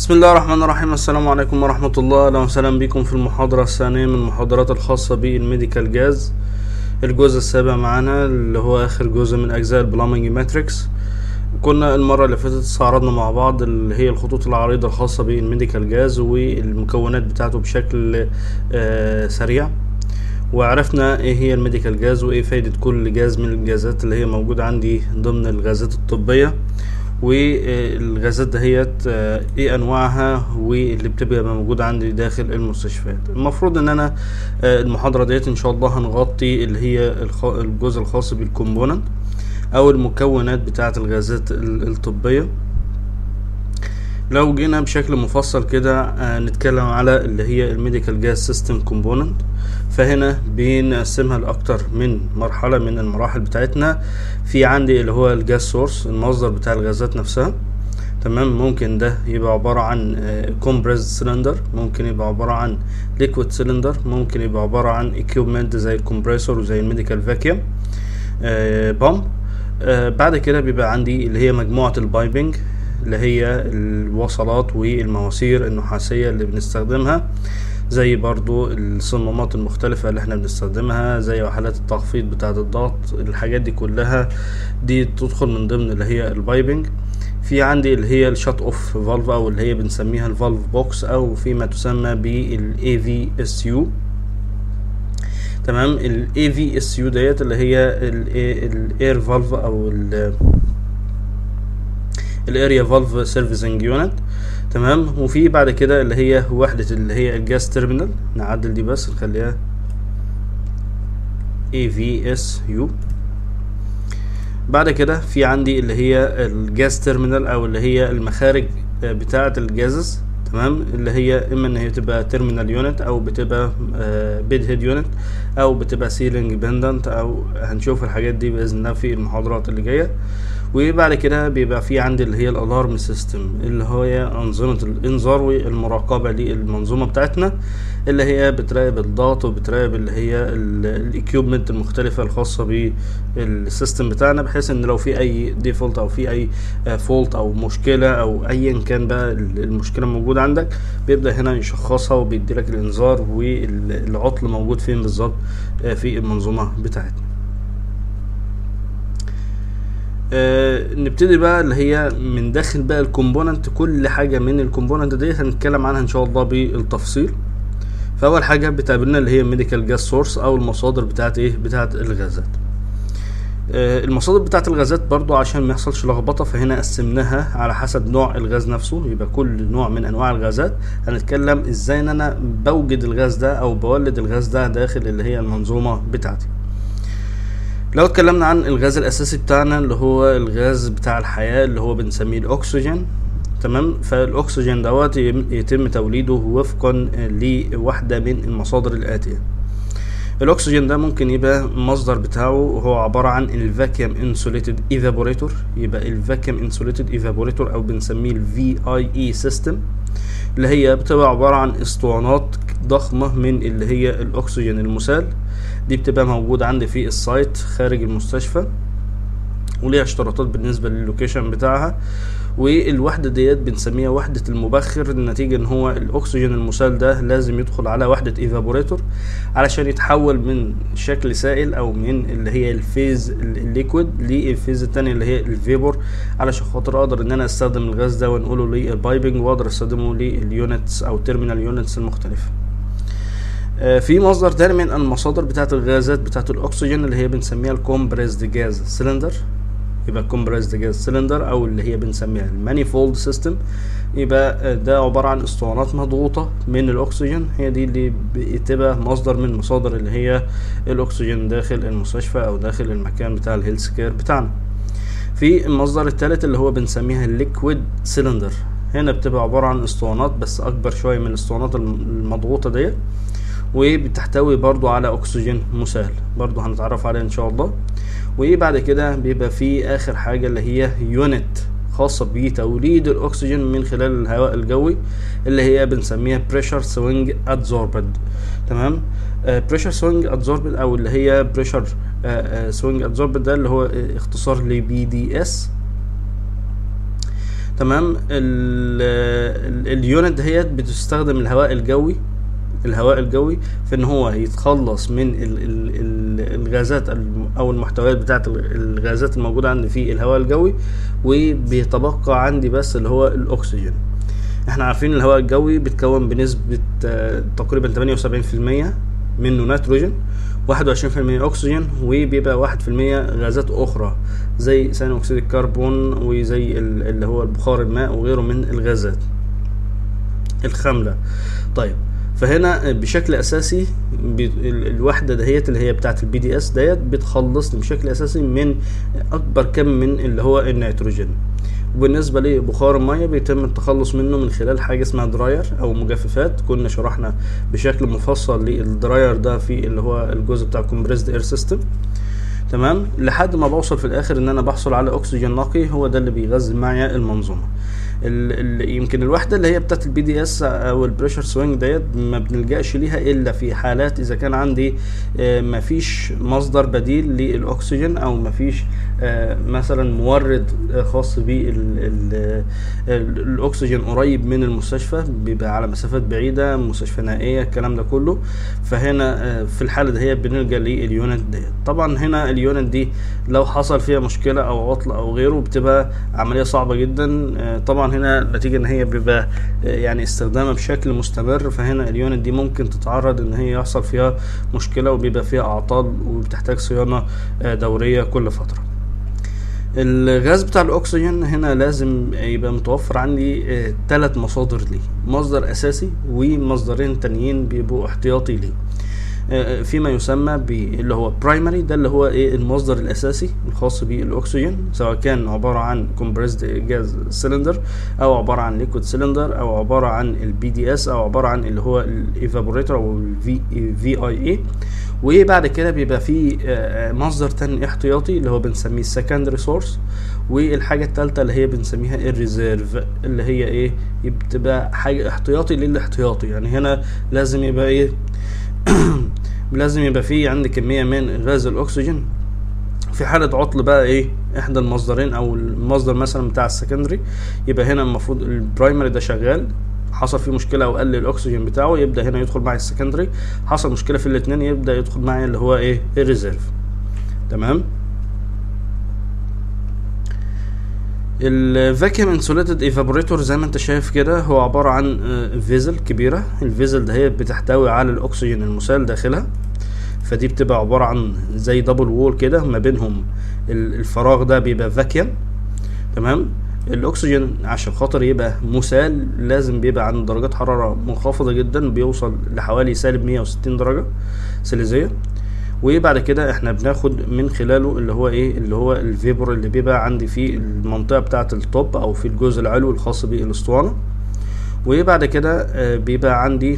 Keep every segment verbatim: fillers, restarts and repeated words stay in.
بسم الله الرحمن الرحيم. السلام عليكم ورحمة الله. اهلا وسهلا بكم في المحاضرة الثانية من المحاضرات الخاصة بالميديكال جاز، الجزء السابع معانا اللي هو اخر جزء من اجزاء البلامنج ماتريكس. كنا المرة اللي فاتت استعرضنا مع بعض اللي هي الخطوط العريضة الخاصة بالميديكال جاز والمكونات بتاعته بشكل آه سريع، وعرفنا ايه هي الميديكال جاز وايه فايدة كل جاز من الجازات اللي هي موجودة عندي ضمن الغازات الطبية، والغازات دهيت ايه انواعها واللي بتبقى موجودة عندي داخل المستشفيات. المفروض ان انا المحاضرة ديت ان شاء الله هنغطي اللي هي الجزء الخاص بالكومبوننت او المكونات بتاعة الغازات الطبية. لو جينا بشكل مفصل كده نتكلم على اللي هي الميديكال جاز سيستم كومبوننت، فهنا بنقسمها لأكتر من مرحلة من المراحل بتاعتنا. في عندي اللي هو الجاز سورس، المصدر بتاع الغازات نفسها، تمام. ممكن ده يبقى عبارة عن كومبريسد سيلندر، ممكن يبقى عبارة عن ليكويد سيلندر، ممكن يبقى عبارة عن اكيوبمنت زي الكمبريسور وزي الميديكال فاكيوم بامب. بعد كده بيبقى عندي اللي هي مجموعة البايبنج اللي هي الوصلات والمواسير النحاسية اللي بنستخدمها، زي برضو الصمامات المختلفة اللي احنا بنستخدمها، زي وحلات التخفيض بتاعة الضغط. الحاجات دي كلها دي تدخل من ضمن اللي هي البايبنج. في عندي اللي هي الشات اوف فالف او اللي هي بنسميها الفالف بوكس او فيما تسمى بالاي في اس يو، تمام. الاي في اس يو ديت اللي هي الاير فالف او الاريا فالف سيرفيسنج يونت، تمام. وفي بعد كده اللي هي وحدة اللي هي الجاز تيرمينال، نعدل دي بس نخليها اي في اس يو. بعد كده في عندي اللي هي الجاز تيرمينال او اللي هي المخارج بتاعة الجازز، تمام، اللي هي اما ان هي تبقى تيرمينال يونت او بتبقى بيد هيد يونت او بتبقى سيلينج بندنت، او هنشوف الحاجات دي باذن الله في المحاضرات اللي جايه. وبعد كده بيبقى في عندي اللي هي الالارم سيستم، اللي هي انظمه الانذار والمراقبه للمنظومه بتاعتنا، اللي هي بتراقب الضغط وبتراقب اللي هي الاكيوبمنت المختلفه الخاصه بالسيستم بتاعنا، بحيث ان لو في اي ديفولت او في اي فولت او مشكله او ايا كان بقى المشكله موجوده عندك، بيبدا هنا يشخصها وبيدي لك الانذار والعطل موجود فين بالظبط في المنظومه بتاعتنا. آه نبتدي بقى اللي هي من داخل بقى الكومبوننت. كل حاجه من الكومبوننت دي هنتكلم عنها ان شاء الله بالتفصيل. فاول حاجه بتقابلنا اللي هي ميديكال جاز سورس او المصادر بتاعت ايه بتاعت الغازات. آه المصادر بتاعت الغازات برضو عشان ما يحصلش لخبطه، فهنا قسمناها على حسب نوع الغاز نفسه. يبقى كل نوع من انواع الغازات هنتكلم ازاي ان انا بوجد الغاز ده او بولد الغاز ده داخل اللي هي المنظومه بتاعتي. لو اتكلمنا عن الغاز الاساسي بتاعنا اللي هو الغاز بتاع الحياة اللي هو بنسميه الاكسجين، تمام. فالاكسجين دوت يتم توليده وفقا لوحدة من المصادر الاتية. الاكسجين ده ممكن يبقى المصدر بتاعه هو عبارة عن الفاكيوم انسوليتد ايفابوريتور، يبقى الفاكيوم انسوليتد ايفابوريتور او بنسميه الفي اي اي سيستم، اللي هي بتبقى عبارة عن اسطوانات ضخمة من اللي هي الاكسجين المسال. دي بتبقى موجودة عندي في السايت خارج المستشفى، وليها اشتراطات بالنسبة للوكيشن بتاعها. والوحدة ديت بنسميها وحدة المبخر، النتيجة ان هو الاكسجين المسال ده لازم يدخل على وحدة ايفابوريتور علشان يتحول من شكل سائل او من اللي هي الفيز الليكويد للفيز التانية اللي هي الفيبور، علشان خاطر اقدر ان انا استخدم الغاز ده ونقوله للبايبنج واقدر استخدمه لليونتس او تيرمينال يونتس المختلفة. في مصدر تاني من المصادر بتاعة الغازات بتاعة الأكسجين اللي هي بنسميها الكومبريسد جاز سيلندر. يبقى الكومبريسد جاز سيلندر أو اللي هي بنسميها المانيفولد سيستم، يبقى ده عبارة عن اسطوانات مضغوطة من الأكسجين، هي دي اللي بتبقى مصدر من مصادر اللي هي الأكسجين داخل المستشفى أو داخل المكان بتاع الهيلث كير بتاعنا. في المصدر الثالث اللي هو بنسميها الليكويد سيلندر، هنا بتبقى عبارة عن اسطوانات بس أكبر شوية من الاسطوانات المضغوطة ديت، وبتحتوي برضو على اكسجين مسال، برضو هنتعرف عليه ان شاء الله. وبعد كده بيبقى في اخر حاجة اللي هي يونت خاصة بتوليد الاكسجين من خلال الهواء الجوي، اللي هي بنسميها بريشر سوينج ادزوربد، تمام. بريشر سوينج ادزوربد او اللي هي بريشر سوينج ادزوربد ده اللي هو اختصار لبي دي اس، تمام. اليونت دهيت بتستخدم الهواء الجوي الهواء الجوي في ان هو يتخلص من ال ال ال الغازات او المحتويات بتاعه الغازات الموجوده عندي في الهواء الجوي، وبيتبقى عندي بس اللي هو الاكسجين. احنا عارفين الهواء الجوي بيتكون بنسبه تقريبا ثمانية وسبعين في المية منه نيتروجين، واحد وعشرين في المية اكسجين، وبيبقى واحد في المية غازات اخرى زي ثاني اكسيد الكربون وزي اللي هو البخار الماء وغيره من الغازات الخامله. طيب فهنا بشكل اساسي الوحده دهيت اللي هي بتاعه البي دي اس ديت بتخلصني بشكل اساسي من اكبر كم من اللي هو النيتروجين. وبالنسبه لبخار الميه بيتم التخلص منه من خلال حاجه اسمها دراير او مجففات. كنا شرحنا بشكل مفصل للدراير ده في اللي هو الجزء بتاع الكومبريسد اير سيستم. تمام، لحد ما بوصل في الاخر ان انا بحصل على اكسجين نقي، هو ده اللي بيغذي معايا المنظومه. ال ال يمكن الوحده اللي هي بتاعت البي دي اس او البريشر سوينج ديت ما بنلجاش ليها الا في حالات اذا كان عندي ما فيش مصدر بديل للاكسجين، او ما فيش مثلا مورد خاص بالاكسجين قريب من المستشفى، بيبقى على مسافات بعيده، مستشفى نائيه، الكلام ده كله. فهنا في الحاله دي بنلجا لليونت ديت. طبعا هنا اليونت دي لو حصل فيها مشكله او عطل او غيره بتبقى عمليه صعبه جدا. طبعا هنا نتيجة ان هي بيبقى يعني استخدامها بشكل مستمر، فهنا اليونت دي ممكن تتعرض ان هي يحصل فيها مشكلة وبيبقى فيها اعطال وبتحتاج صيانة دورية كل فترة. الغاز بتاع الاكسجين هنا لازم يبقى متوفر عندي ثلاث مصادر ليه، مصدر اساسي ومصدرين تانيين بيبقوا احتياطي ليه، فيما يسمى باللي هو برايمري، ده اللي هو ايه المصدر الاساسي الخاص بالاكسجين، سواء كان عباره عن كومبريسد جاز سيلندر او عباره عن ليكويد سيلندر او عباره عن البي دي اس او عباره عن اللي هو الايفابوريتور او الفي في اي اي. وبعد كده بيبقى في مصدر تاني احتياطي اللي هو بنسميه السكندري سورس. والحاجه الثالثه اللي هي بنسميها الريزيرف، اللي هي ايه بتبقى حاجه احتياطي للاحتياطي. يعني هنا لازم يبقى ايه لازم يبقى فيه عندي كمية من غاز الأكسجين في حالة عطل بقى ايه احدى المصدرين او المصدر مثلا بتاع السكندري. يبقى هنا المفروض البرايمري ده شغال، حصل فيه مشكلة او قل الاكسجين بتاعه، يبدأ هنا يدخل معي السكندري، حصل مشكلة في الاتنين يبدأ يدخل معي اللي هو ايه الريزيرف. تمام. الفاكيوم انسوليتد ايفابوريتور زي ما انت شايف كده هو عباره عن فيزل كبيره. الفيزل ده هي بتحتوي على الاكسجين المسال داخلها، فدي بتبقى عباره عن زي دبل وول كده، ما بينهم الفراغ ده بيبقى فاكيوم. تمام. الاكسجين عشان خاطر يبقى مسال لازم بيبقى عند درجات حراره منخفضه جدا، بيوصل لحوالي سالب مية وستين درجه سيليزيه. وبعد كده احنا بناخد من خلاله اللي هو ايه اللي هو الفيبور اللي بيبقى عندي في المنطقه بتاعه التوب او في الجزء العلوي الخاص بالاسطوانه. وبعد كده بيبقى عندي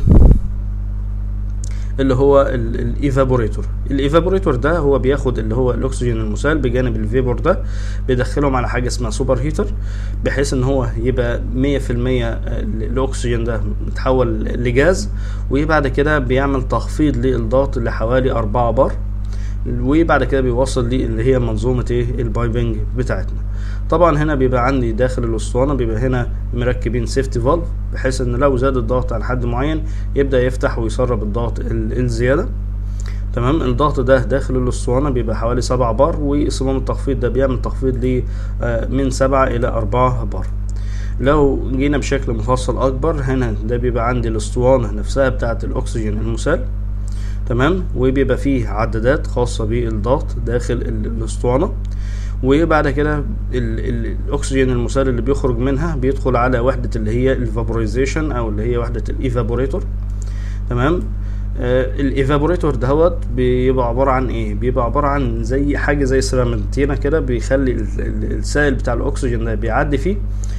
اللي هو الايفابوريتور. الايفابوريتور ده هو بياخد اللي هو الاكسجين المسال بجانب الفيبور ده، بيدخلهم على حاجه اسمها سوبر هيتر، بحيث ان هو يبقى مية في المية الاكسجين ده متحول لجاز. وبعد كده بيعمل تخفيض للضغط لحوالي أربعة بار، وبعد كده بيوصل لي اللي هي منظومه ايه البايبنج بتاعتنا. طبعا هنا بيبقى عندي داخل الاسطوانه بيبقى هنا مركبين سيفتي فالف، بحيث ان لو زاد الضغط عن حد معين يبدا يفتح ويسرب الضغط الزياده. تمام. الضغط ده داخل الاسطوانه بيبقى حوالي سبعة بار، وصمام التخفيض ده بيعمل تخفيض ل من سبعة الى أربعة بار. لو جينا بشكل مفصل اكبر، هنا ده بيبقى عندي الاسطوانه نفسها بتاعه الاكسجين المسال. تمام. وبيبقى فيه عدادات خاصه بالضغط داخل الاسطوانه. وبعد كده الاكسجين المسال اللي بيخرج منها بيدخل على وحده اللي هي الفابوريزيشن او اللي هي وحده الايفابوريتور. تمام. آه الايفابوريتور دهوت بيبقى عباره عن ايه بيبقى عباره عن زي حاجه زي سيرامنتينا كده، بيخلي السائل بتاع الاكسجين ده بيعدي فيه،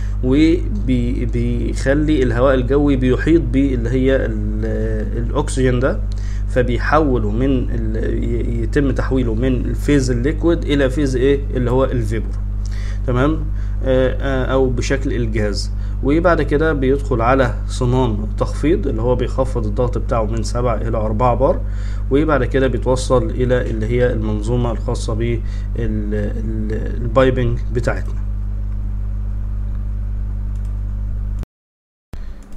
وبيخلي الهواء الجوي بيحيط باللي هي الاكسجين ده، فبيحوله من يتم تحويله من الفيز الليكويد الى فيز ايه اللي هو الفيبور. تمام. آه او بشكل الجاز. وبعد كده بيدخل على صمام تخفيض اللي هو بيخفض الضغط بتاعه من سبعة الى أربعة بار، وبعد كده بيتوصل الى اللي هي المنظومة الخاصة بالبايبنج بتاعتنا.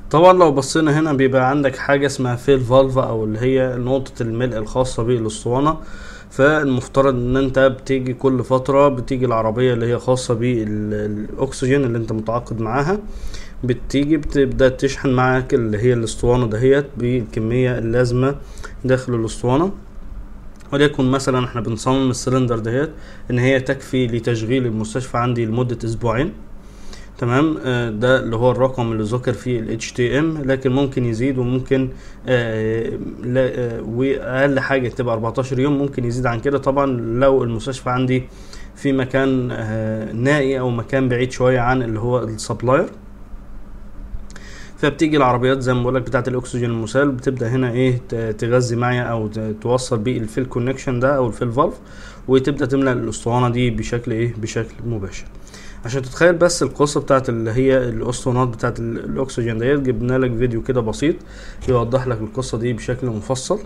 طبعا لو بصينا هنا بيبقى عندك حاجة اسمها فيل فالف او اللي هي نقطة الملء الخاصة بالاسطوانة. فالمفترض ان انت بتيجي كل فترة بتيجي العربية اللي هي خاصة بالاكسجين اللي انت متعاقد معاها، بتيجي بتبدأ تشحن معاك اللي هي الاسطوانة دهيت بالكمية اللازمة داخل الاسطوانة. وليكن مثلا احنا بنصمم السلندر دهيت ان هي تكفي لتشغيل المستشفى عندي لمدة اسبوعين، تمام. ده اللي هو الرقم اللي ذكر فيه ال إتش تي إم، لكن ممكن يزيد وممكن آه آه واقل حاجه تبقى أربعتاشر يوم، ممكن يزيد عن كده طبعا لو المستشفى عندي في مكان آه نائي او مكان بعيد شويه عن اللي هو السبلاير. فبتيجي العربيات زي ما بقولك بتاعه الاكسجين المسال بتبدا هنا ايه تغذي معايا او توصل بيه الفيل كونكشن ده او الفيل فالف، وتبدا تملى الاسطوانه دي بشكل ايه بشكل مباشر. عشان تتخيل بس القصة بتاعت اللي هي الاسطوانات بتاعت الاكسجين ديت، جبنا لك فيديو كده بسيط يوضح لك القصة دي بشكل مفصل.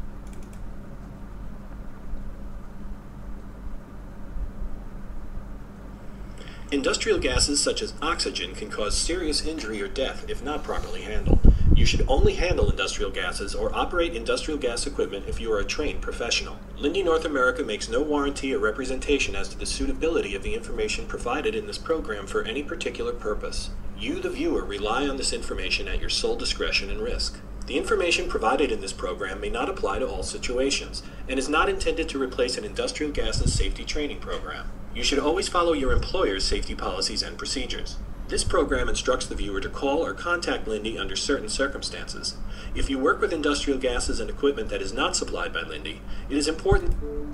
Industrial gases such as oxygen can cause serious injury or death if not properly handled. You should only handle industrial gases or operate industrial gas equipment if you are a trained professional. Linde North America makes no warranty or representation as to the suitability of the information provided in this program for any particular purpose. You, the viewer, rely on this information at your sole discretion and risk. The information provided in this program may not apply to all situations and is not intended to replace an industrial gases safety training program. You should always follow your employer's safety policies and procedures. This program instructs the viewer to call or contact Linde under certain circumstances. If you work with industrial gases and equipment that is not supplied by Linde, it is important.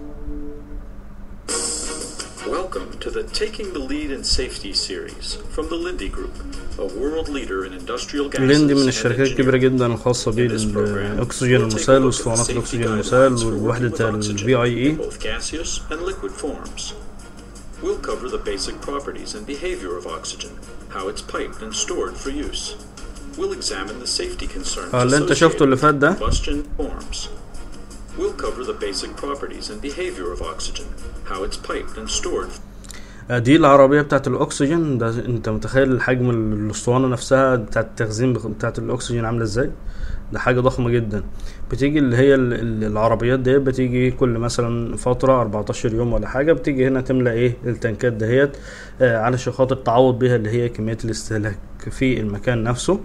Welcome to the Taking the Lead in Safety series from the Linde Group, a world leader in industrial gases. ليندي من الشركات الكبيرة جدا الخاصة بالأكسجين المسال واسطوانات الأكسجين المسال ووحدة ال في آي إي. both gaseous and liquid forms. We'll cover the basic properties and behavior of oxygen, how it's piped and stored for use. We'll examine the safety concerns associated with combustion forms. We'll cover the basic properties and behavior of oxygen, how it's piped and stored. دي العربية بتاعت الأكسجين ده، أنت متخيل حجم الأسطوانة نفسها بتاعت التخزين بتاعت الأكسجين عاملة إزاي؟ ده حاجة ضخمة جدا. بتيجي اللي هي العربيات دي بتيجي كل مثلا فترة أربعتاشر يوم ولا حاجة، بتيجي هنا تملى ايه التنكات دهيت آه علشان خاطر تعوض بيها اللي هي كمية الاستهلاك في المكان نفسه.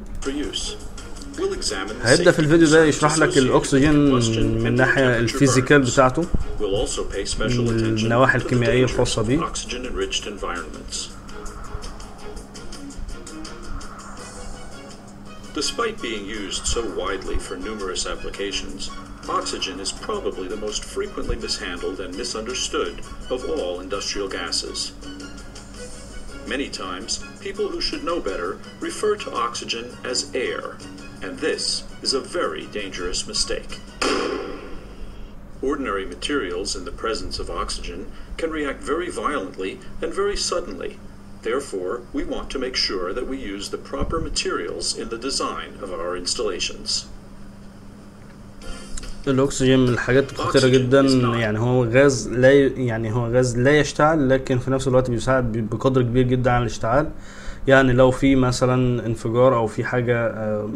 هيبدأ في الفيديو ده يشرح لك الأكسجين من الناحية الفيزيكال بتاعته، النواحي الكيميائية الخاصة بيه. Despite being used so widely for numerous applications, oxygen is probably the most frequently mishandled and misunderstood of all industrial gases. Many times, people who should know better refer to oxygen as air, and this is a very dangerous mistake. Ordinary materials in the presence of oxygen can react very violently and very suddenly. Therefore, we want to make sure that we use the proper materials in the design of our installations. الأكسجين من الحاجات الخطيرة جدا، يعني هو غاز لا يعني هو غاز لا يشتعل، لكن في نفس الوقت بيساعد بقدر كبير جدا على الاشتعال. يعني لو في مثلا انفجار او في حاجة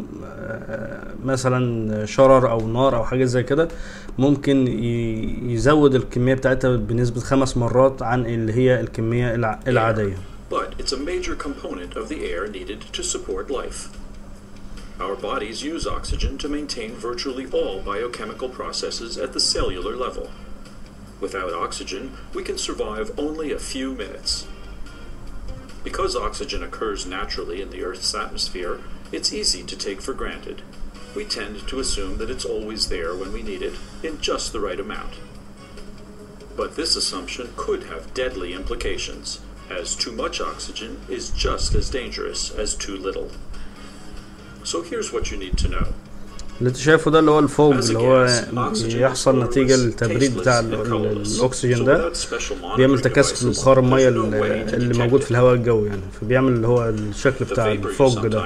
مثلا شرر او نار او حاجة زي كده، ممكن يزود الكمية بتاعتها بنسبة خمس مرات عن اللي هي الكمية العادية. But it's a major component of the air needed to support life. Our bodies use oxygen to maintain virtually all biochemical processes at the cellular level. Without oxygen, we can survive only a few minutes. Because oxygen occurs naturally in the Earth's atmosphere, it's easy to take for granted. We tend to assume that it's always there when we need it, in just the right amount. But this assumption could have deadly implications, as too much oxygen is just as dangerous as too little. So here's what you need to know. اللي انت شايفه ده اللي هو الفوج اللي هو يحصل نتيجة للتبريد بتاع الأكسجين ده، بيعمل تكثف لبخار المية اللي موجود في الهواء الجوي، يعني فبيعمل اللي هو الشكل بتاع الفوج ده.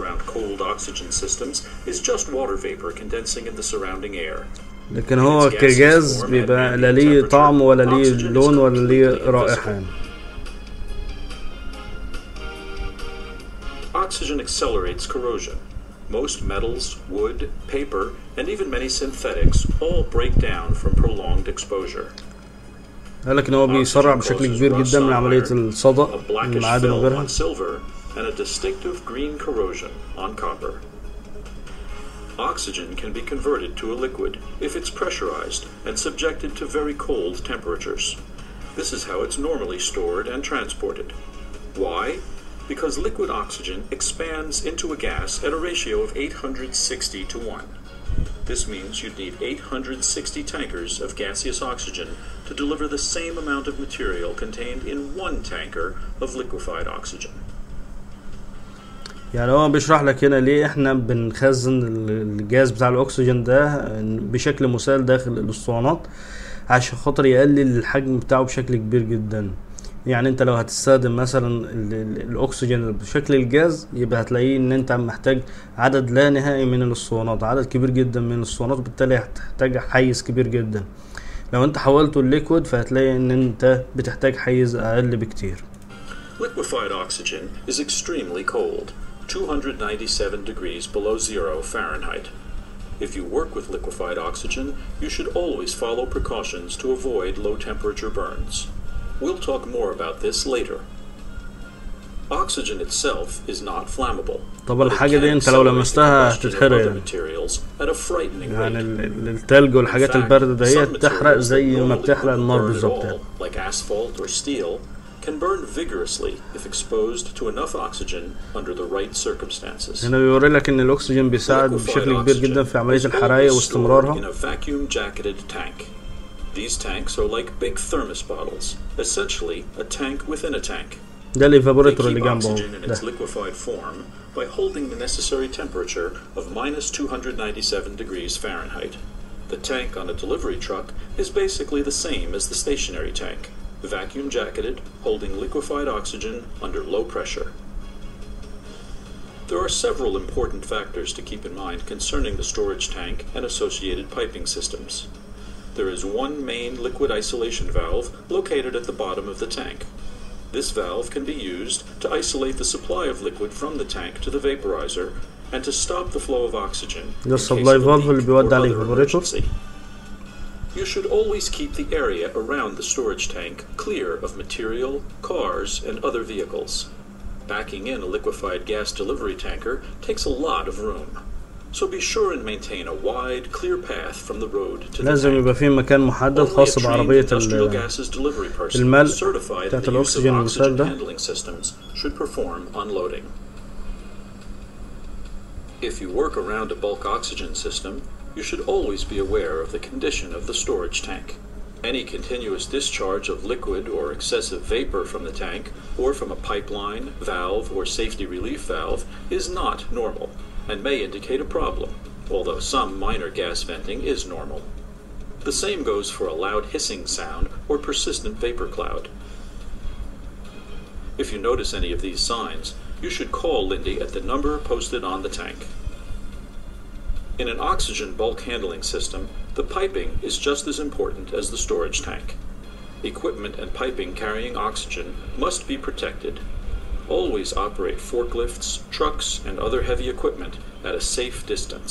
لكن هو كجاز بيبقى لا ليه طعم ولا ليه لون ولا ليه رائحة يعني. Oxygen accelerates corrosion. Most metals, wood, paper, and even many synthetics all break down from prolonged exposure. قال لك ان هو بيسرع بشكل كبير جدا من عملية الصدأ المعادن وغيرها. And a distinctive green corrosion on copper. Oxygen can be converted to a liquid if it's pressurized and subjected to very cold temperatures. This is how it's normally stored and transported. Why? Because liquid oxygen expands into a gas at a ratio of eight hundred sixty to one. This means you'd need eight hundred sixty tankers of gaseous oxygen to deliver the same amount of material contained in one tanker of liquefied oxygen. يعني هو بيشرح لك هنا ليه احنا بنخزن الجاز بتاع الاكسجين ده بشكل مسال داخل الاسطوانات عشان خاطر يقلل الحجم بتاعه بشكل كبير جدا. يعني انت لو هتستخدم مثلا الاكسجين بشكل الجاز يبقى هتلاقيه ان انت محتاج عدد لا نهائي من الاسطوانات، عدد كبير جدا من الاسطوانات، وبالتالي هتحتاج حيز كبير جدا. لو انت حولته الليكويد فهتلاقي ان انت بتحتاج حيز اقل بكتير. Liquefied oxygen is extremely cold, two hundred ninety-seven degrees below zero Fahrenheit. If you work with liquefied oxygen, you should always follow precautions to avoid low temperature burns. We'll talk more about this later. Oxygen itself is not flammable. طبعا الحاجة دي انت لو لمستها هتتحرق يعني التلج والحاجات الباردة ده هي تحرق زي ما بتحرق النار بالظبط. Like asphalt or steel can burn vigorously if exposed to enough oxygen under the right circumstances. هنا بيوري لك ان الاكسجين بيساعد بشكل كبير جدا في عملية الحرايق واستمرارها. In a vacuum jacketed tank. These tanks are like big thermos bottles, essentially a tank within a tank. ده الايفابوريتور اللي جنبه oxygen in its liquefied form by holding the necessary temperature of minus two hundred ninety-seven degrees Fahrenheit. The tank on a delivery truck is basically the same as the stationary tank, vacuum jacketed, holding liquefied oxygen under low pressure. There are several important factors to keep in mind concerning the storage tank and associated piping systems. There is one main liquid isolation valve located at the bottom of the tank. This valve can be used to isolate the supply of liquid from the tank to the vaporizer and to stop the flow of oxygen in case of a leak or other emergency. You should always keep the area around the storage tank clear of material, cars, and other vehicles. Backing in a liquefied gas delivery tanker takes a lot of room. So be sure and maintain a wide, clear path from the road to the لازم يبقى في مكان محدد خاص بعربية الملء بتاعت الأكسجين المسال ده. should perform unloading. If you work around a bulk oxygen system, you should always be aware of the condition of the storage tank. Any continuous discharge of liquid or excessive vapor from the tank, or from a pipeline, valve, or safety relief valve, is not normal and may indicate a problem, although some minor gas venting is normal. The same goes for a loud hissing sound or persistent vapor cloud. If you notice any of these signs, you should call Linde at the number posted on the tank. In an oxygen bulk handling system, the piping is just as important as the storage tank. Equipment and piping carrying oxygen must be protected. Always operate forklifts, trucks, and other heavy equipment at a safe distance.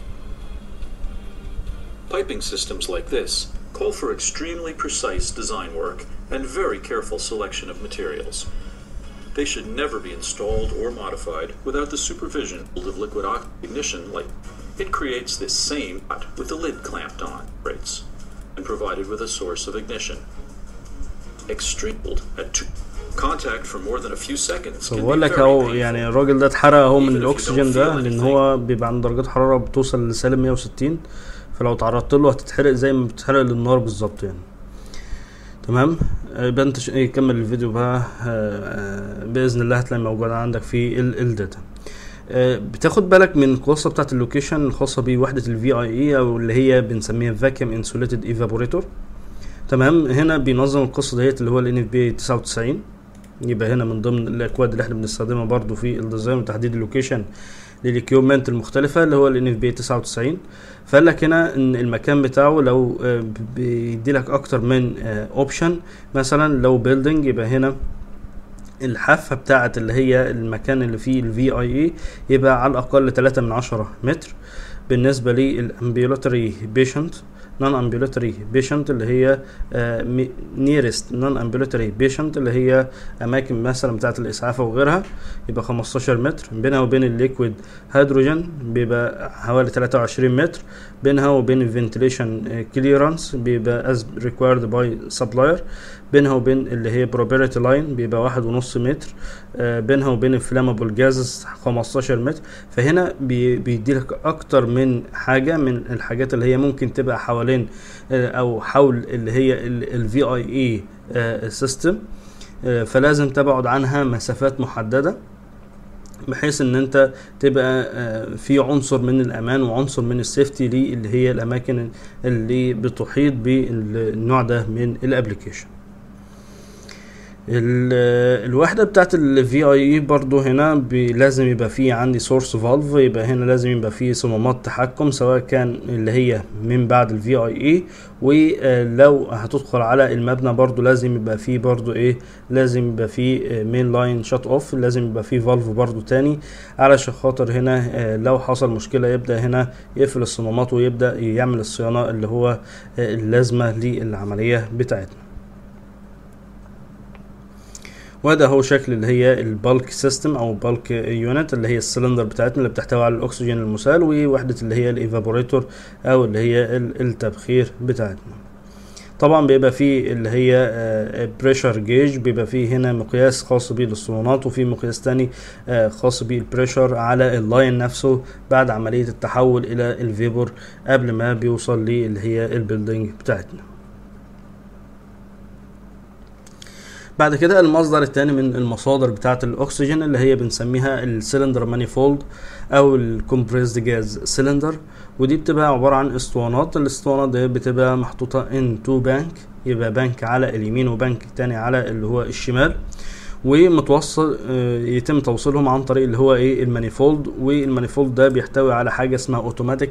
Piping systems like this call for extremely precise design work and very careful selection of materials. They should never be installed or modified without the supervision of liquid ignition light. It creates this same with the lid clamped on rates and provided with a source of ignition. Extreme at two contact for more than a few seconds. بقول لك اهو يعني الراجل ده اتحرق اهو من الاكسجين ده لان هو بيبقى عند درجات حراره بتوصل لسالب مية وستين، فلو تعرضت له هتتحرق زي ما بتتحرق للنار بالظبط يعني. تمام. يبقى انت كمل الفيديو بقى باذن الله هتلاقي موجوده عندك في الداتا. بتاخد بالك من القصه بتاعه اللوكيشن الخاصه بوحده الفي اي اي او اللي هي بنسميها فاكيوم انسوليتد ايفابوريتور. تمام. هنا بينظم القصه ديت اللي هو ال ان اف بي تسعة وتسعين. يبقى هنا من ضمن الاكواد اللي احنا بنستخدمها برضو في الديزاين وتحديد اللوكيشن للاكيوبمنت المختلفه اللي هو ال ان اف بي تسعة وتسعين. فقال لك هنا ان المكان بتاعه لو بيدي لك اكتر من اوبشن، مثلا لو بيلدينج يبقى هنا الحافة بتاعة اللي هي المكان اللي فيه ال في آي إي يبقى على الأقل تلاتة من عشرة متر. بالنسبة للأمبيولاتري بيشنت نون امبيولاتري بيشنت اللي هي نيرست نون امبيولاتري بيشنت اللي هي اماكن مثلا بتاعه الاسعاف وغيرها يبقى خمستاشر متر. بينها وبين الليكويد هيدروجين بيبقى حوالي تلاتة وعشرين متر. بينها وبين الفنتيليشن كليرانس بيبقى as required by supplier. بينها وبين اللي هي proprietary لاين بيبقى واحد ونص متر. آه بينها وبين الفلامبل جازز خمستاشر متر. فهنا بي بيديلك اكتر من حاجة من الحاجات اللي هي ممكن تبقى حوالين آه او حول اللي هي ال في آي إي آه system. آه فلازم تبعد عنها مسافات محددة بحيث ان انت تبقى في عنصر من الامان وعنصر من السيفتي اللي هي الاماكن اللي بتحيط بالنوع ده من الابليكيشن. الوحدة بتاعت ال في آي إي برضو هنا لازم يبقى فيه عندي سورس فالف. يبقى هنا لازم يبقى فيه صمامات تحكم سواء كان اللي هي من بعد ال في آي إي. ولو هتدخل على المبنى برضو لازم يبقى فيه برضو ايه لازم يبقى فيه مين لاين شات اوف. لازم يبقى فيه فالف برضو تاني علشان خاطر هنا لو حصل مشكلة يبدأ هنا يقفل الصمامات ويبدأ يعمل الصيانة اللي هو اللازمة للعملية بتاعتنا. وده هو شكل اللي هي البالك سيستم او بالك يونت اللي هي السلندر بتاعتنا اللي بتحتوي على الاكسجين المسال ووحدة اللي هي الايفابوريتور او اللي هي التبخير بتاعتنا. طبعا بيبقى فيه اللي هي بريشر جيج بيبقى فيه هنا مقياس خاص بالاسطوانات وفي مقياس تاني خاص بالبريشر على اللاين نفسه بعد عملية التحول الى الفيبور قبل ما بيوصل لي اللي هي البيلدينج بتاعتنا. بعد كده المصدر الثاني من المصادر بتاعه الاكسجين اللي هي بنسميها السلندر مانيفولد او الكومبريسد جاز سلندر. ودي بتبقى عباره عن اسطوانات. الاسطوانات دي بتبقى محطوطه ان تو بانك يبقى بانك على اليمين وبانك تاني على اللي هو الشمال ومتوصل يتم توصيلهم عن طريق اللي هو ايه المانيفولد. والمانيفولد ده بيحتوي على حاجه اسمها اوتوماتيك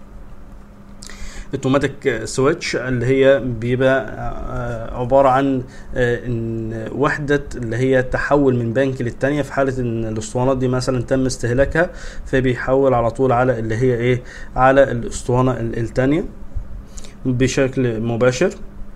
اوتوماتيك سويتش اللي هي بيبقى عبارة عن ان وحدة اللي هي تحول من بنك للتانية في حالة ان الاسطوانات دي مثلا تم استهلاكها فبيحول على طول على اللي هي ايه على الاسطوانة التانية بشكل مباشر.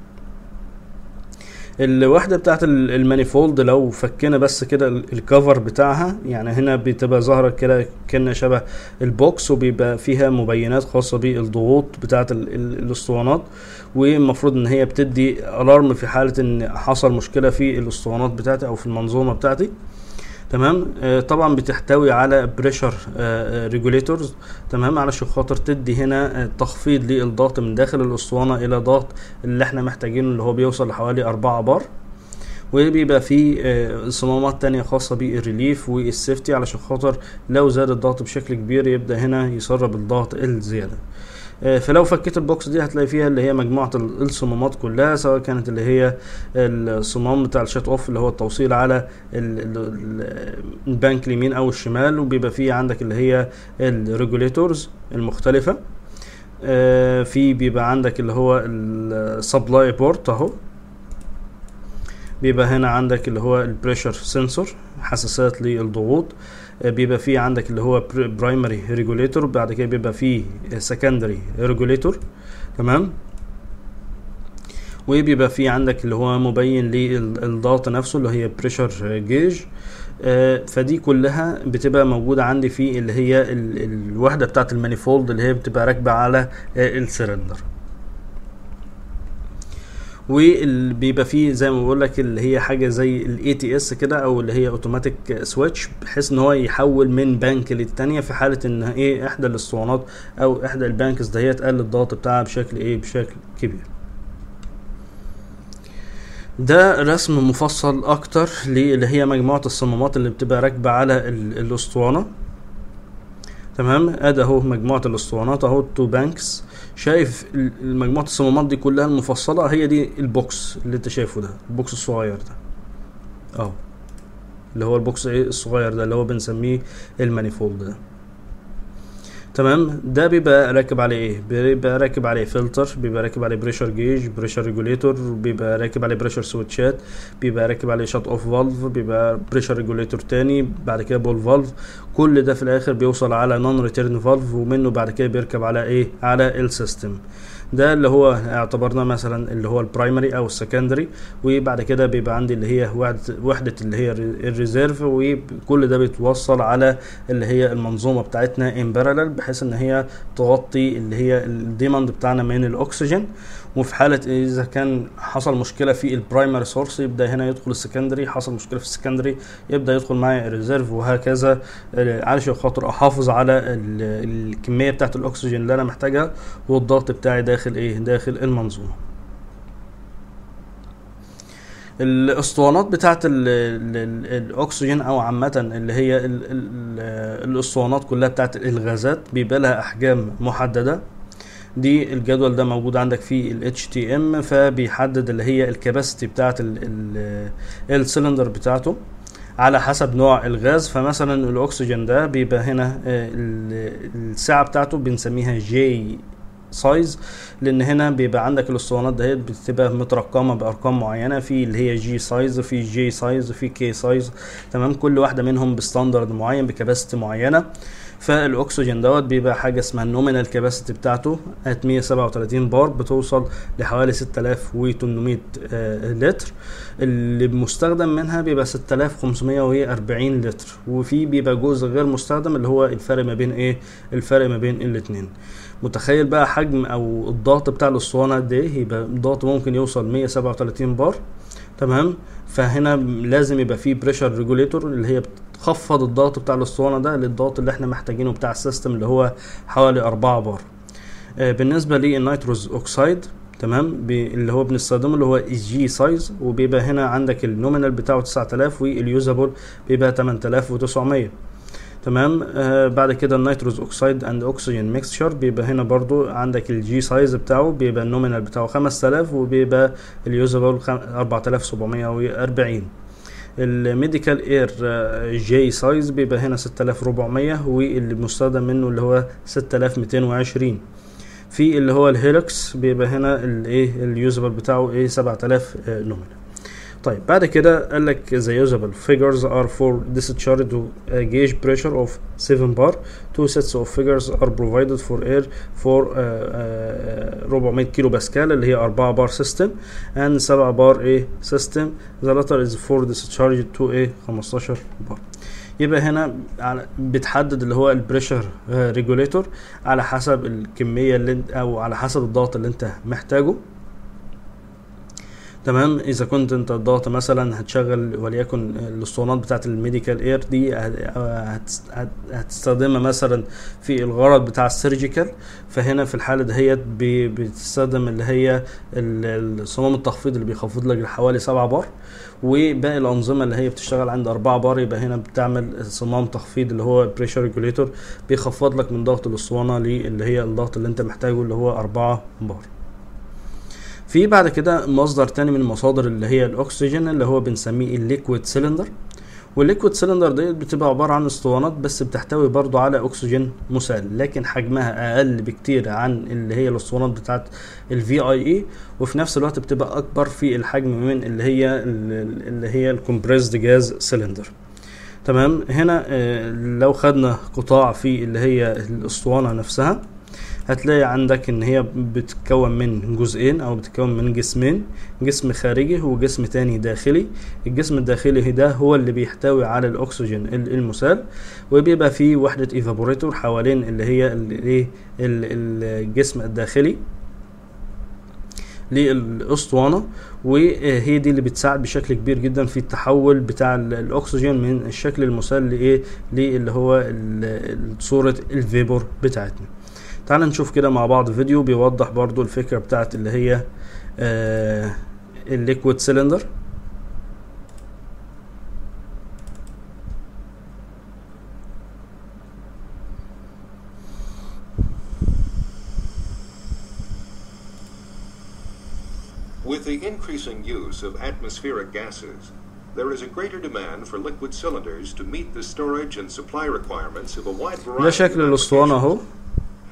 الوحدة بتاعت المانيفولد لو فكنا بس كده الكفر بتاعها يعني هنا بتبقى ظاهرة كده كأنها شبه البوكس وبيبقى فيها مبينات خاصة بالضغوط بتاعت الاسطوانات والمفروض ان هي بتدي الارم في حالة ان حصل مشكلة في الاسطوانات بتاعتي او في المنظومة بتاعتي. تمام. آه طبعا بتحتوي على بريشر آه ريجوليتورز تمام علشان خاطر تدي هنا آه تخفيض للضغط من داخل الاسطوانه الى ضغط اللي احنا محتاجينه اللي هو بيوصل لحوالي أربعة بار. وبيبقى فيه آه صمامات تانية خاصة بالريليف والسيفتي علشان خاطر لو زاد الضغط بشكل كبير يبدأ هنا يسرب الضغط الزيادة. فلو فكيت البوكس دي هتلاقي فيها اللي هي مجموعة الصمامات كلها سواء كانت اللي هي الصمام بتاع الشات اوف اللي هو التوصيل على البنك اليمين او الشمال وبيبقى فيه عندك اللي هي الريجوليتورز المختلفة. في بيبقى عندك اللي هو السبلاي بورت اهو بيبقى هنا عندك اللي هو البريشر سنسور حساسات للضغوط. بيبقى فيه عندك اللي هو برايمري ريجوليتور بعد كده بيبقى فيه سكندري ريجوليتور تمام. وبيبقى فيه عندك اللي هو مبين للضغط نفسه اللي هي بريشر جيج. فدي كلها بتبقى موجودة عندي في اللي هي الوحدة بتاعت المانيفولد اللي هي بتبقى راكبة على السلندر. وبيبقى فيه زي ما بقول لك اللي هي حاجه زي الاي تي اس كده او اللي هي اوتوماتيك سويتش بحيث ان هو يحول من بنك للتانية في حاله ان ايه احدى الاسطوانات او احدى البانكس دهيت قل الضغط بتاعها بشكل ايه بشكل كبير. ده رسم مفصل اكتر اللي هي مجموعه الصمامات اللي بتبقى راكبه على الاسطوانه تمام. ادي اهو مجموعه الاسطوانات اهو تو بانكس. شايف المجموعه الصمامات دي كلها المفصله هي دي البوكس اللي انت شايفه ده البوكس الصغير ده اهو اللي هو البوكس ايه الصغير ده اللي هو بنسميه المانيفولد ده. تمام. ده بيبقى راكب عليه ايه؟ بيبقى راكب عليه فلتر، بيبقى راكب عليه بريشر جيج، بريشر ريجوليتور، بيبقى راكب عليه بريشر سويتشات، بيبقى راكب عليه شات اوف فالف، بيبقى بريشر ريجوليتور تاني، بعد كده بول فالف. كل ده في الاخر بيوصل على نون ريتيرن فالف، ومنه بعد كده بيركب على ايه؟ على السيستم. ده اللي هو اعتبرنا مثلا اللي هو البرايمري او السكندري. وبعد كده بيبقى عندي اللي هي وحده وحده اللي هي الريزيرف، وكل ده بيتوصل على اللي هي المنظومه بتاعتنا ان بارالل، بحيث ان هي تغطي اللي هي الديماند بتاعنا من الاكسجين. وفي حاله اذا كان حصل مشكله في البرايمري سورس يبدا هنا يدخل السكندري، حصل مشكله في السكندري يبدا يدخل معايا الريزيرف، وهكذا علشان خاطر احافظ على الكميه بتاعه الاكسجين اللي انا محتاجها والضغط بتاعي داخل ايه؟ داخل المنظومه. الاسطوانات بتاعه الاكسجين او عامه اللي هي ال ال الاسطوانات كلها بتاعه الغازات بيبقى لها احجام محدده. دي الجدول ده موجود عندك في ال إتش تي إم، فبيحدد اللي هي الكباسيتي بتاعه السلندر بتاعته على حسب نوع الغاز. فمثلا الاكسجين ده بيبقى هنا السعه بتاعته بنسميها جي سايز، لان هنا بيبقى عندك الاسطوانات دهيت بتبقى مترقمه بارقام معينه، في اللي هي جي سايز، في جي سايز، في كي سايز. تمام. كل واحده منهم بستاندرد معين بكباسيتي معينه. فالاكسجين دوت بيبقى حاجه اسمها النومينال كاباسيتي بتاعته ات مية وسبعة وتلاتين بار، بتوصل لحوالي ستة آلاف وتمنمية آه لتر. اللي مستخدم منها بيبقى ستة آلاف وخمسمية وأربعين لتر، وفي بيبقى جزء غير مستخدم اللي هو الفرق ما بين ايه؟ الفرق ما بين الاثنين. متخيل بقى حجم او الضغط بتاع الاسطوانه قد ايه؟ يبقى الضغط ممكن يوصل مية وسبعة وتلاتين بار. تمام. فهنا لازم يبقى فيه بريشر ريجوليتور اللي هي بتخفض الضغط بتاع الاسطوانه ده للضغط اللي احنا محتاجينه بتاع السيستم اللي هو حوالي أربعة بار. آه بالنسبه للنيتروز اوكسايد، تمام، اللي هو بنستخدمه اللي هو الجي سايز، وبيبقى هنا عندك النومينال بتاعه تسعة آلاف واليوزابل بيبقى تمنية آلاف وتسعمية. تمام. آه بعد كده النيتروز اوكسايد اند اوكسجين ميكستشر بيبقى هنا برضو عندك الجي سايز بتاعه بيبقى النومينال بتاعه خمسة آلاف وبيبقى اليوزابل أربعة آلاف وسبعمية وأربعين. الميديكال اير جي سايز بيبقى هنا ستة آلاف وأربعمية، واللي مستخدم منه اللي هو ستة آلاف ومئتين وعشرين. في اللي هو الهيلكس بيبقى هنا الايه اليوزابل بتاعه ايه سبعة آلاف نومينال. طيب بعد كده قال لك the usable figures are for discharge to a gauge pressure of seven bar. Two sets of figures are provided for air for uh, uh, أربعمية كيلو باسكال اللي هي أربعة بار system and سبعة بار ايه system. The latter is for discharge to a خمستاشر بار. يبقى هنا بتحدد اللي هو البريشر ريجوليتور على حسب الكمية اللي انت او على حسب الضغط اللي انت محتاجه. تمام. اذا كنت انت الضغط مثلا هتشغل وليكن الاسطوانات بتاعه الميديكال اير دي هتستخدمها مثلا في الغرض بتاع السيرجيكال، فهنا في الحاله دهيت بتستخدم اللي هي الصمام التخفيض اللي بيخفض لك حوالي سبعة بار، وباقي الانظمه اللي هي بتشتغل عند أربعة بار يبقى هنا بتعمل صمام تخفيض اللي هو بريشر ريجوليتور بيخفض لك من ضغط الاسطوانه اللي هي الضغط اللي انت محتاجه اللي هو أربعة بار. في بعد كده مصدر تاني من المصادر اللي هي الاكسجين اللي هو بنسميه الليكويد سيلندر. والليكويد سيلندر دي بتبقى عباره عن اسطوانات بس بتحتوي برضو على اكسجين مسال، لكن حجمها اقل بكتير عن اللي هي الاسطوانات بتاعت الفي اي اي، وفي نفس الوقت بتبقى اكبر في الحجم من اللي هي اللي هي الكومبريسد جاز سيلندر. تمام. هنا لو خدنا قطاع في اللي هي الاسطوانه نفسها هتلاقي عندك ان هي بتتكون من جزئين او بتتكون من جسمين، جسم خارجي وجسم تاني داخلي. الجسم الداخلي ده هو اللي بيحتوي على الاكسجين المسال، وبيبقى فيه وحدة ايفابوريتور حوالين اللي هي الايه الجسم الداخلي للاسطوانه، وهي دي اللي بتساعد بشكل كبير جدا في التحول بتاع الاكسجين من الشكل المسال لايه اللي هو صوره الفيبور بتاعتنا. تعال نشوف كده مع بعض فيديو بيوضح برضو الفكرة بتاعت اللي هي آه الليكويد سيلندر. With the increasing use of atmospheric gases, there is a greater demand for liquid cylinders to meet the storage and supply requirements of a wide variety. ده شكل الاسطوانة اهو.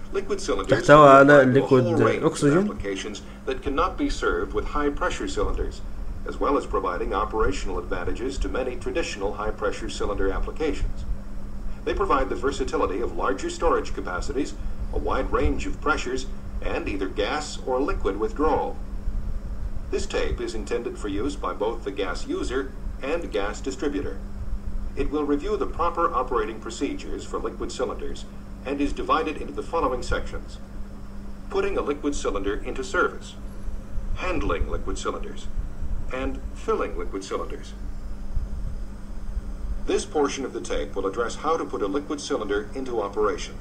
Liquid cylinders تحتوي على can provide a whole liquid range of oxygen. applications that cannot be served with high-pressure cylinders, as well as providing operational advantages to many traditional high-pressure cylinder applications. They provide the versatility of larger storage capacities, a wide range of pressures, and either gas or liquid withdrawal. This tape is intended for use by both the gas user and gas distributor. It will review the proper operating procedures for liquid cylinders and is divided into the following sections: putting a liquid cylinder into service, handling liquid cylinders, and filling liquid cylinders. This portion of the tape will address how to put a liquid cylinder into operation.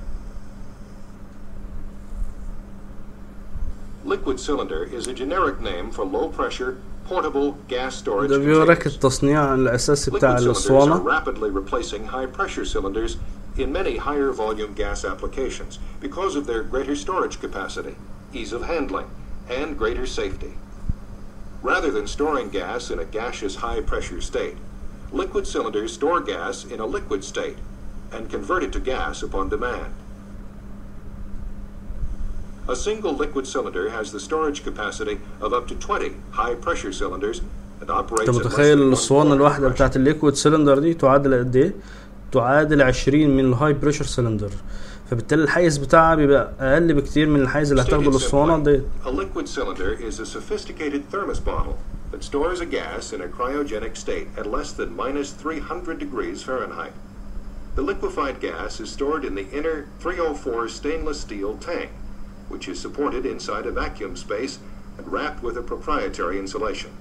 Liquid cylinder is a generic name for low-pressure, portable gas storage ده بيوريك containers. التصنيع الأساسي بتاع Liquid cylinders are الأسطوانة. rapidly replacing high-pressure cylinders in many higher volume gas applications because of their greater storage capacity, ease of handling, and greater safety. Rather than storing gas in a gaseous high-pressure state, liquid cylinders store gas in a liquid state and convert it to gas upon demand. A single liquid cylinder has the storage capacity of up to twenty high-pressure cylinders and operates انت at less متخيل than one الاسطوانة quart of الواحدة pressure. بتاعت الليكويد سيلندر دي تعادل قد ايه؟ تعادل عشرين من الهاي بريشر سيلندر، فبالتالي الحيز بتاعها بيبقى اقل بكتير من الحيز اللي هتاخده Stated الاسطوانة دي. simply, a liquid cylinder is a sophisticated thermos bottle that stores a gas in a cryogenic state at less than minus three hundred degrees Fahrenheit. The liquefied gas is stored in the inner three oh four stainless steel tank, which is supported inside a vacuum space and wrapped with a proprietary insulation.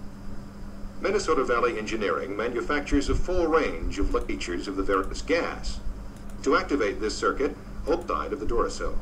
Minnesota Valley Engineering manufactures a full range of features of the various gas. To activate this circuit, open the side of the Duracell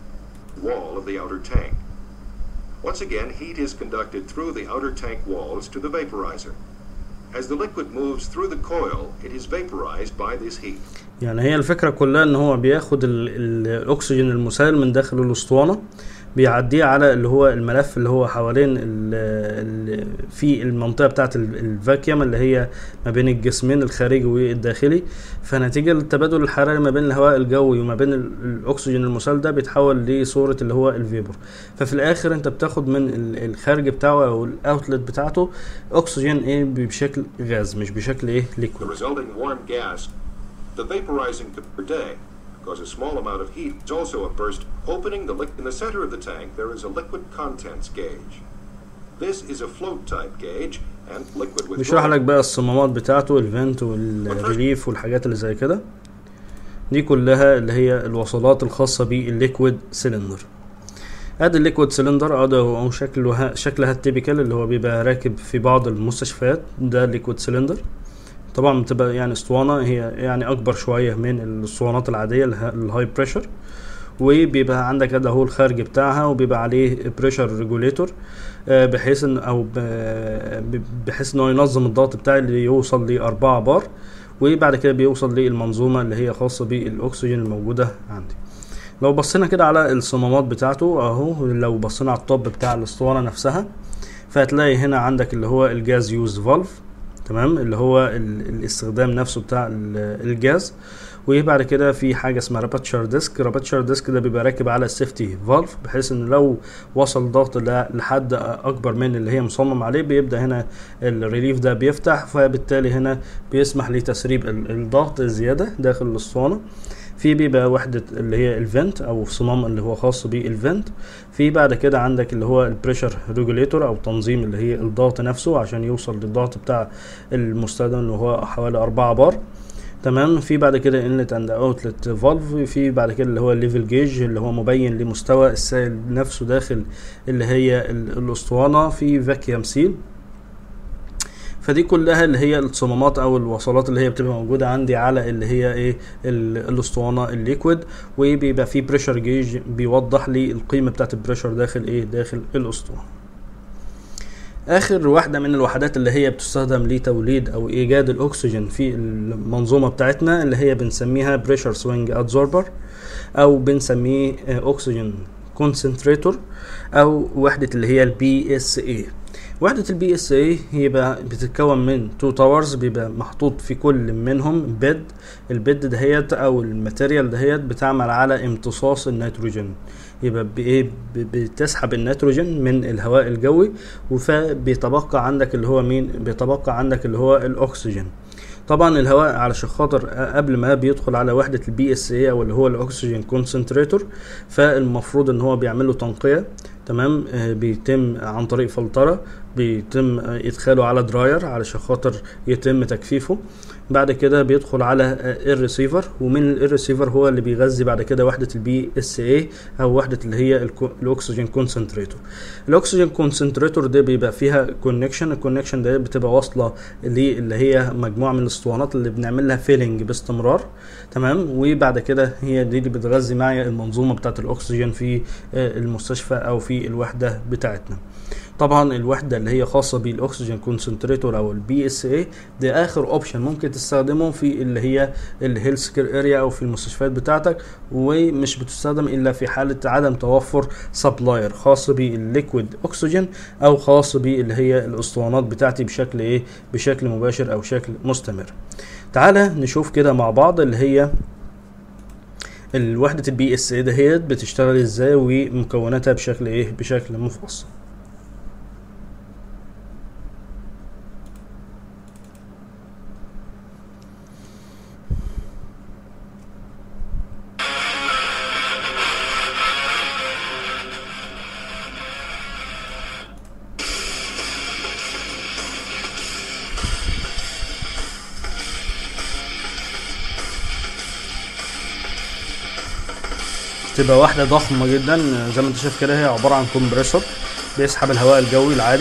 wall of the outer tank. Once again, heat is conducted through the outer tank walls to the vaporizer. As the liquid moves through the coil, it is vaporized by this heat. يعني هي الفكرة كلها ان هو بياخد ال ال الاكسجين المسال من داخل الاسطوانة، بيعديه على اللي هو الملف اللي هو حوالين ال ال في المنطقة بتاعة الفاكيوم اللي هي ما بين الجسمين الخارجي والداخلي. فنتيجة للتبادل الحراري ما بين الهواء الجوي وما بين الاكسجين المسال ده بيتحول لصورة اللي هو الفيبر. ففي الاخر انت بتاخد من الخارج بتاعه او الاوتلت بتاعته اكسجين ايه بشكل غاز مش بشكل ايه The ليكويد. resulting warm gas, the vaporizing per day, cause a small amount of heat is also a burst. Opening the liquid in the center of the tank, there is a liquid contents gauge. This is a float type gauge and liquid بيشرح withdrawal. لك بقى الصمامات بتاعته، الفنت والريليف والحاجات اللي زي كده، دي كلها اللي هي الوصلات الخاصة بالليكويد سيلندر. ادي الليكويد سيلندر ادي هو شكله شكلها التيبيكال اللي هو بيبقى راكب في بعض المستشفيات. ده الليكويد سيلندر طبعا بتبقى يعني اسطوانة هي يعني اكبر شوية من الاسطوانات العادية الهاي بريشر، وبيبقى عندك ده هو الخارج بتاعها وبيبقى عليه بريشر ريجوليتور بحيث ان او بحيث انه ينظم الضغط بتاعي اللي يوصل لأربعة بار، وبعد كده بيوصل للمنظومة اللي هي خاصة بالاكسجين الموجودة عندي. لو بصينا كده على الصمامات بتاعته اهو، لو بصينا على الطب بتاع الاسطوانة نفسها فهتلاقي هنا عندك اللي هو الجاز يوز فالف، تمام، اللي هو الاستخدام نفسه بتاع الجاز. وبعد كده في حاجه اسمها رابتشر ديسك. رابتشر ديسك ده بيبقى راكب على السيفتي فالف بحيث ان لو وصل ضغط لحد اكبر من اللي هي مصمم عليه بيبدا هنا الريليف ده بيفتح، فبالتالي هنا بيسمح لتسريب الضغط الزياده داخل الاسطوانه. في بيبقى وحدة اللي هي الفنت او صمام اللي هو خاص بالفنت. في بعد كده عندك اللي هو البريشر ريجوليتور او تنظيم اللي هي الضغط نفسه عشان يوصل للضغط بتاع المستخدم اللي هو حوالي أربعة بار، تمام. في بعد كده انلت اند اوتلت فالف. في بعد كده اللي هو الليفل جيج اللي هو مبين لمستوى السائل نفسه داخل اللي هي الاسطوانة. في فاكيوم سيل. فدي كلها اللي هي الصمامات او الوصلات اللي هي بتبقى موجودة عندي على اللي هي ايه الاسطوانة الليكويد، وبيبقى في بريشر جيج بيوضح لي القيمة بتاعت البريشر داخل ايه داخل الاسطوانة. اخر واحدة من الوحدات اللي هي بتستخدم لتوليد او ايجاد الاكسجين في المنظومة بتاعتنا اللي هي بنسميها بريشر سوينج ادزوربر او بنسميه اكسجين كونسنتريتور او وحدة اللي هي البي اس اي. وحدة البي اس اي يبقى بتتكون من تو تاورز، بيبقى محطوط في كل منهم بيد. البيد دهيت او الماتيريال دهيت بتعمل على امتصاص النيتروجين، يبقى بايه بتسحب النيتروجين من الهواء الجوي، وفبيتبقى عندك اللي هو مين، بيتبقى عندك اللي هو الاكسجين. طبعا الهواء علشان خاطر قبل ما بيدخل على وحدة البي اس اي او اللي هو الاكسجين كونسنتريتور، فالمفروض ان هو بيعمل له تنقية، تمام، آه بيتم عن طريق فلترة، بيتم آه ادخاله على دراير علشان خاطر يتم تجفيفه. بعد كده بيدخل على آه الريسيفر، ومن الريسيفر هو اللي بيغذي بعد كده وحدة البي اس اي او وحدة اللي هي الاكسجين كونسنتريتور. الاكسجين كونسنتريتور ده بيبقى فيها كونكشن، الكونكشن ده بتبقى واصلة اللي هي مجموعة من الاسطوانات اللي بنعمل لها فيلنج باستمرار، تمام. وبعد كده هي دي اللي بتغذي معايا المنظومة بتاعة الاكسجين في آه المستشفى او في الوحدة بتاعتنا. طبعا الوحدة اللي هي خاصة بالاكسجين كونسنتريتور او البي اس اي ده اخر اوبشن ممكن تستخدمه في اللي هي الهيلث كير اريا او في المستشفيات بتاعتك، ومش بتستخدم الا في حالة عدم توفر سبلاير خاص بالليكويد اكسجين او خاص باللي هي الاسطوانات بتاعتي بشكل ايه، بشكل مباشر او شكل مستمر. تعالى نشوف كده مع بعض اللي هي الوحدة البي اس اي دهيت بتشتغل ازاي ومكوناتها بشكل ايه، بشكل مفصل. تبقى واحدة ضخمة جدا زي ما انت شايف كده، هي عبارة عن كومبريسور بيسحب الهواء الجوي العادي،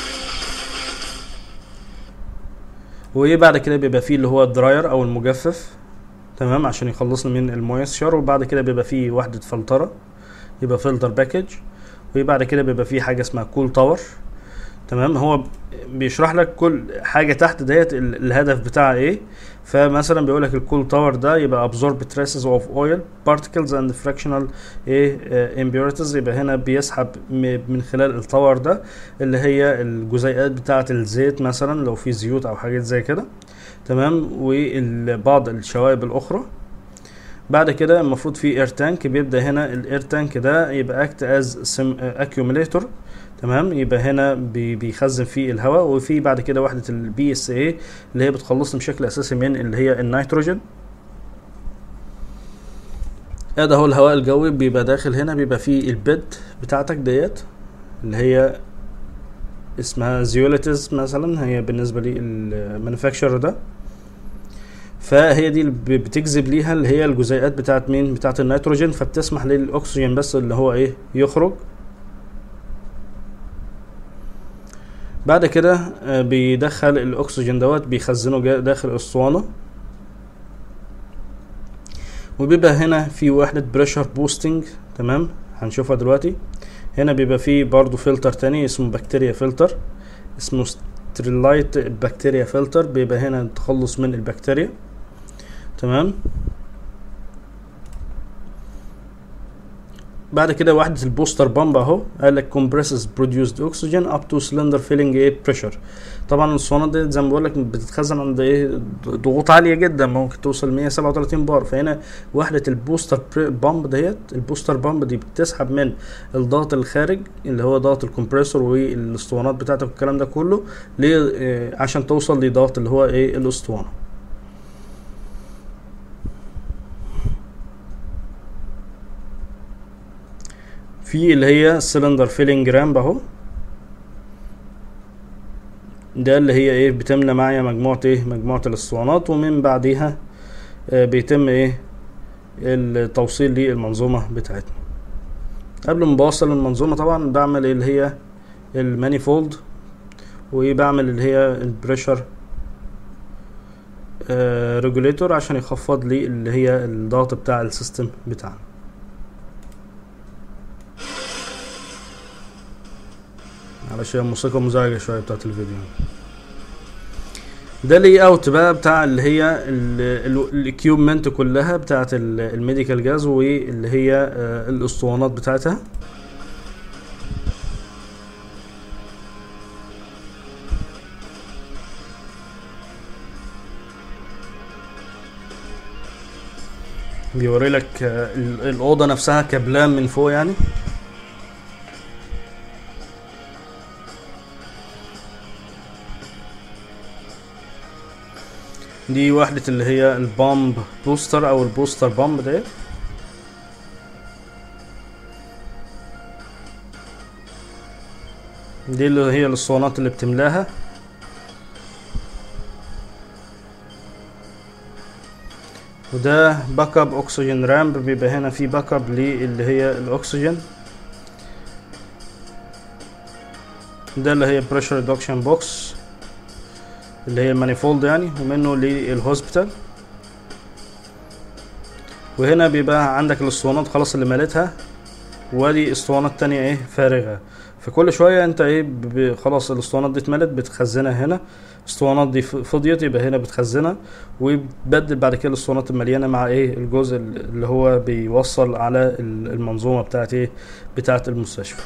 وبعد كده بيبقى فيه اللي هو الدراير او المجفف، تمام، عشان يخلصنا من المويستشر. وبعد كده بيبقى فيه وحدة فلترة، يبقى فلتر باكج. وبعد كده بيبقى فيه حاجة اسمها كول تاور، تمام. هو بيشرح لك كل حاجة تحت ديت الهدف بتاعها ايه. فمثلا بيقول لك الكول تاور ده يبقى absorb traces of oil particles and fractional ايه impurities، يبقى هنا بيسحب من خلال التاور ده اللي هي الجزيئات بتاعة الزيت مثلا لو في زيوت او حاجات زي كده، تمام، وبعض الشوائب الاخرى. بعد كده المفروض في اير تانك، بيبدا هنا الاير تانك ده يبقى اكت از اكيوميليتور، تمام، يبقى هنا بيخزن فيه الهواء. وفي بعد كده وحدة البي اس اي اللي هي بتخلصنا بشكل اساسي من اللي هي النيتروجين. ادي اهو الهواء الجوي بيبقى داخل هنا، بيبقى فيه البيد بتاعتك ديت اللي هي اسمها زيوليتز مثلا، هي بالنسبة لي المانيفاكتشر ده. فهي دي اللي بتجذب ليها اللي هي الجزيئات بتاعت مين، بتاعت النيتروجين، فبتسمح للاكسجين بس اللي هو ايه يخرج. بعد كده بيدخل الاكسجين دوت بيخزنه داخل الاسطوانة، وبيبقى هنا في وحدة بريشر بوستنج، تمام، هنشوفها دلوقتي. هنا بيبقى فيه برضو فلتر تاني اسمه بكتيريا فلتر، اسمه ستريلايت بكتيريا فلتر، بيبقى هنا التخلص من البكتيريا، تمام. بعد كده وحدة البوستر بامب اهو، قال لك compresses produced oxygen up to cylinder filling a pressure. طبعا الاسطوانات دي زي ما بقول لك بتتخزن عند ايه ضغوط عاليه جدا، ممكن توصل مية وسبعة وتلاتين بار. فهنا وحدة البوستر بامب ديت، البوستر بامب دي بتسحب من الضغط الخارج اللي هو ضغط الكمبريسور والاسطوانات بتاعتك والكلام ده كله ليه عشان توصل لضغط اللي هو ايه الاسطوانه. في اللي هي سيلندر فيلينج رامب اهو، ده اللي هي ايه بتملى معايا مجموعة ايه مجموعة الاسطوانات، ومن بعديها آه بيتم ايه التوصيل للمنظومة بتاعتنا. قبل ما بوصل المنظومة طبعا بعمل اللي هي المانيفولد، وبعمل اللي هي البريشر آه ريجوليتور عشان يخفض لي اللي هي الضغط بتاع السيستم بتاعنا. علشان موسيقى مزعجة شوية بتاعت الفيديو. ده لي اوت بقى بتاع اللي هي الاكيوبمنت كلها بتاعت الميديكال جاز واللي هي الاسطوانات بتاعتها. بيوري لك الاوضه نفسها كبلان من فوق يعني. دي وحده اللي هي البامب بوستر او البوستر بامب ده. دي اللي هي الاسطوانات اللي بتملاها. وده باك اب اكسجين رامب، بيبقى هنا في باك اب للي هي الاكسجين. ده اللي هي بريشر ريدكشن بوكس اللي هي المانيفولد يعني، ومنه للهوسبيتال. وهنا بيبقى عندك الاسطوانات خلاص اللي مالتها، ودي اسطوانات تانية ايه فارغة. فكل شوية انت ايه خلاص الاسطوانات دي اتملت بتخزنها هنا، اسطوانات دي فضيت يبقى هنا بتخزنها، وبتبدل بعد كده الاسطوانات المليانة مع ايه الجزء اللي هو بيوصل على المنظومة بتاعت ايه بتاعت المستشفى.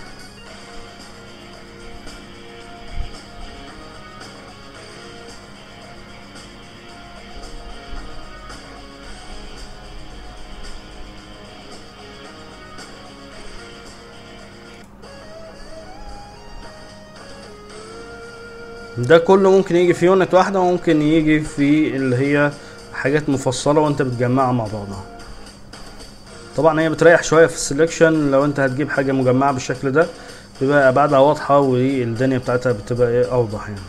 ده كله ممكن يجي في يونت واحدة، وممكن يجي في اللي هي حاجات مفصلة وانت بتجمعها مع بعضها. طبعا هي بتريح شوية في السلكشن، لو انت هتجيب حاجة مجمعة بالشكل ده بيبقى ابعادها واضحة والدنيا بتاعتها بتبقى ايه اوضح يعني.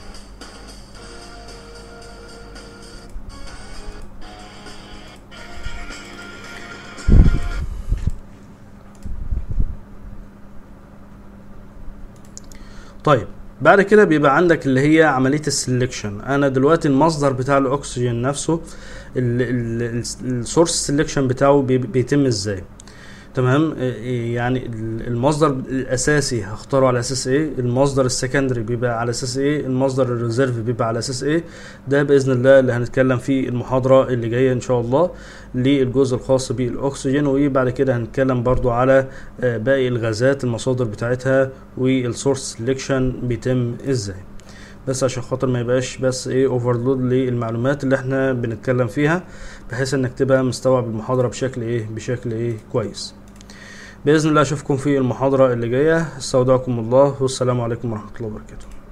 طيب بعد كده بيبقى عندك اللي هي عملية السلكشن. انا دلوقتي المصدر بتاع الاكسجين نفسه السورس سلكشن بتاعه بيتم ازاي؟ تمام. يعني المصدر الاساسي هختاره على اساس ايه، المصدر السكندري بيبقى على اساس ايه، المصدر الريزيرف بيبقى على اساس ايه. ده باذن الله اللي هنتكلم فيه المحاضرة اللي جاية ان شاء الله للجزء الخاص بالاكسجين. وبعد كده هنتكلم برضو على باقي الغازات المصادر بتاعتها والسورس سلكشن بيتم ازاي، بس عشان خاطر ما يبقاش بس ايه اوفرلود للمعلومات اللي احنا بنتكلم فيها، بحيث انك تبقى مستوعب المحاضرة بشكل ايه بشكل ايه كويس. بإذن الله أشوفكم في المحاضرة اللي جاية. استودعكم الله والسلام عليكم ورحمة الله وبركاته.